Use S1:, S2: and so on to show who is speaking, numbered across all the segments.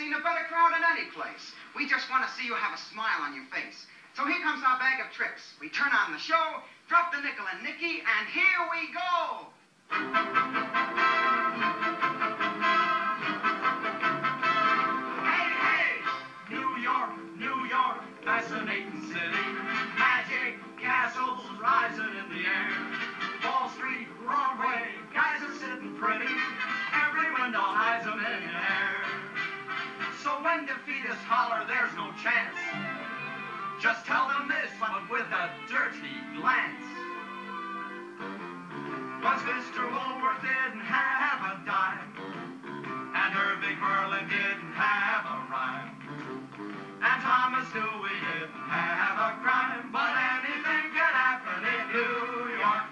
S1: seen a better crowd in any place. We just want to see you have a smile on your face. So here comes our bag of tricks. We turn on the show, drop the nickel and nicky, and here we go!
S2: Hey, hey! New York, fascinating city. Magic castles rising in the air. Wall Street, Broadway, guys are sitting pretty. Every window hides a millionaire. So when defeatists holler, there's no chance. Just tell them this, but with a dirty glance. Once Mr. Woolworth didn't have a dime, and Irving Berlin didn't have a rhyme, and Thomas Dewey didn't have a crime, but anything can happen in New York.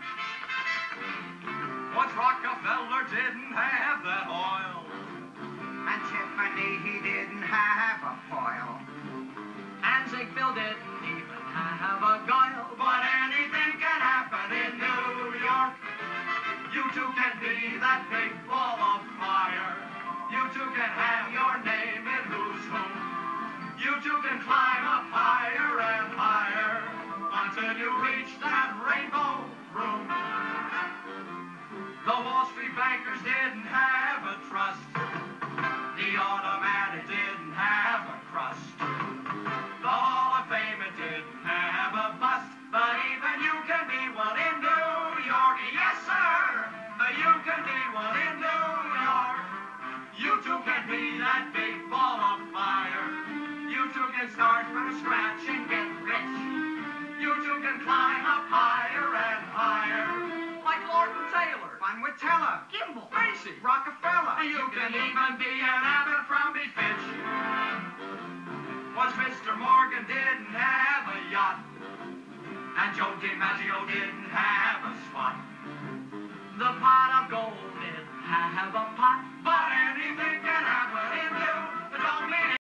S2: Once Rockefeller didn't have that oil,
S1: And Tiffany, he didn't have a foil.
S2: and Ziegfeld didn't even have a guile, but anything can happen in New York. You too can be that big ball of fire. You too can have your name in Who's Who. You too can climb up higher and higher until you reach that rainbow room. The Wall Street bankers didn't have a trust. The automatic didn't have a crust. The Hall of Fame it didn't have a bust. But even you can be one in New York. Yes, sir! You can be one in New York. You too can be that big ball of fire. You too can start from scratch and get rich. You too can climb up higher and higher. Like Lord and Taylor.
S1: Fun with Teller.
S2: Kimball. Macy.
S1: Rockefeller.
S2: You can even be an Abercrombie Fitch. Once Mr. Morgan didn't have a yacht, and Joe DiMaggio didn't have a spot.